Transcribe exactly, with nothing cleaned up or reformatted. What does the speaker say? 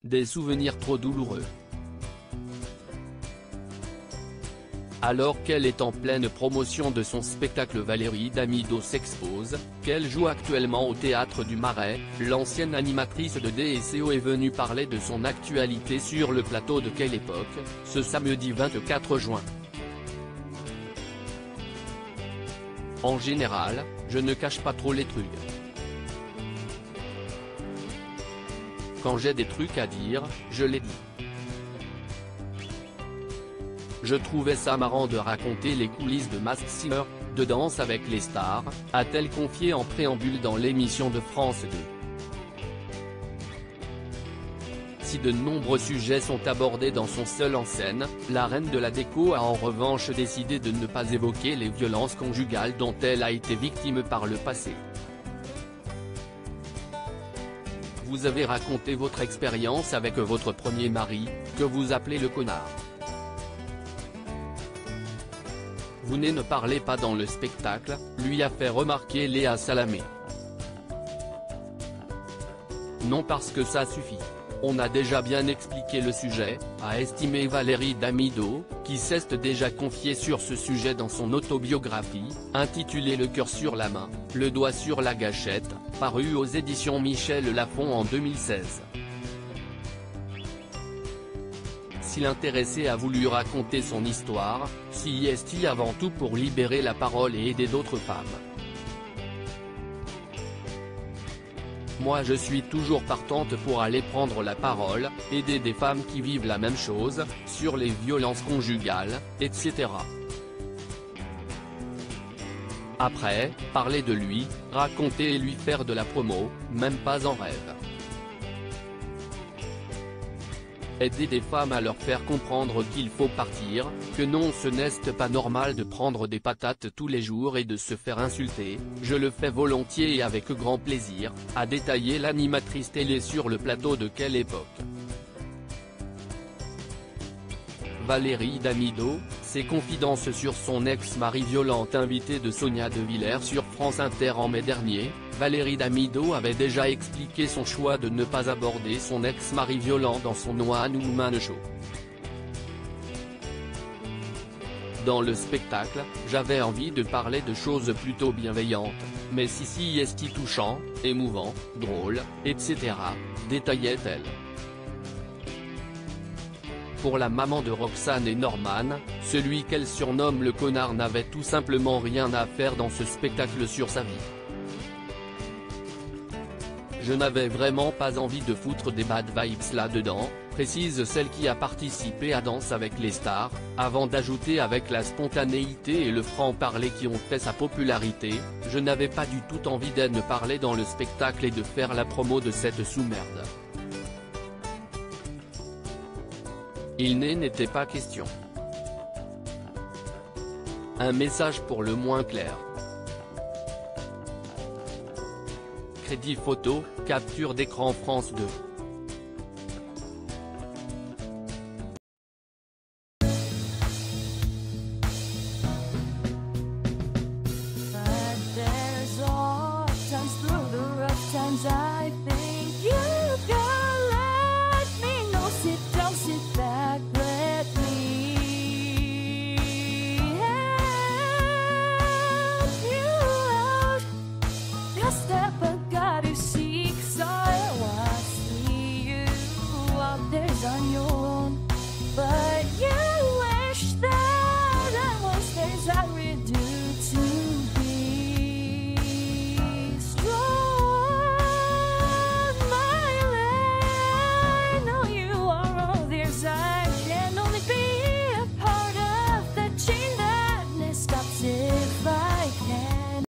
des souvenirs trop douloureux. Alors qu'elle est en pleine promotion de son spectacle, Valérie Damido s'expose, qu'elle joue actuellement au Théâtre du Marais, l'ancienne animatrice de D S C O est venue parler de son actualité sur le plateau de Quelle Époque, ce samedi vingt-quatre juin. En général, je ne cache pas trop les trucs. Quand j'ai des trucs à dire, je les dis. Je trouvais ça marrant de raconter les coulisses de Masked Singer, de Danse avec les stars, a-t-elle confié en préambule dans l'émission de France deux. Si de nombreux sujets sont abordés dans son seul en scène, la reine de la déco a en revanche décidé de ne pas évoquer les violences conjugales dont elle a été victime par le passé. Vous avez raconté votre expérience avec votre premier mari, que vous appelez le connard. Vous ne parlez pas dans le spectacle, lui a fait remarquer Léa Salamé. Non, parce que ça suffit. On a déjà bien expliqué le sujet, a estimé Valérie Damido, qui s'est déjà confiée sur ce sujet dans son autobiographie, intitulée Le cœur sur la main, le doigt sur la gâchette, parue aux éditions Michel Lafon en deux mille seize. Si l'intéressé a voulu raconter son histoire, si est-il avant tout pour libérer la parole et aider d'autres femmes. Moi je suis toujours partante pour aller prendre la parole, aider des femmes qui vivent la même chose, sur les violences conjugales, et cetera. Après, parler de lui, raconter et lui faire de la promo, même pas en rêve. Aider des femmes à leur faire comprendre qu'il faut partir, que non, ce n'est pas normal de prendre des patates tous les jours et de se faire insulter, je le fais volontiers et avec grand plaisir, a détaillé l'animatrice télé sur le plateau de Quelle Époque. Valérie Damido, ses confidences sur son ex-mari violent, invité de Sonia De Villers sur France Inter en mai dernier. Valérie Damido avait déjà expliqué son choix de ne pas aborder son ex-mari violent dans son One Woman Show. Dans le spectacle, j'avais envie de parler de choses plutôt bienveillantes, mais si si est touchant, émouvant, drôle, et cetera, détaillait-elle. Pour la maman de Roxane et Norman, celui qu'elle surnomme le connard n'avait tout simplement rien à faire dans ce spectacle sur sa vie. Je n'avais vraiment pas envie de foutre des bad vibes là-dedans, précise celle qui a participé à Danse avec les stars, avant d'ajouter avec la spontanéité et le franc-parler qui ont fait sa popularité, je n'avais pas du tout envie d'en parler dans le spectacle et de faire la promo de cette sous-merde. Il n'était pas question. Un message pour le moins clair. Crédit photo, capture d'écran France deux.